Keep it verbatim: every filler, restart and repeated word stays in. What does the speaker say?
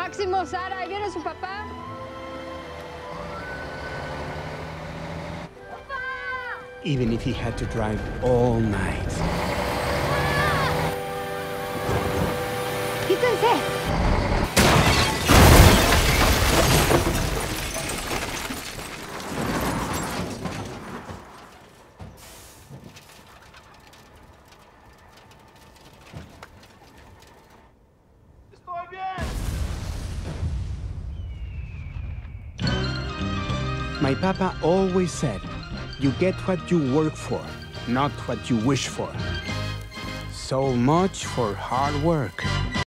Máximo, Sara, ¿ahí viene su papá? Even if he had to drive all night. ¡Quítense! My papa always said, you get what you work for, not what you wish for. So much for hard work.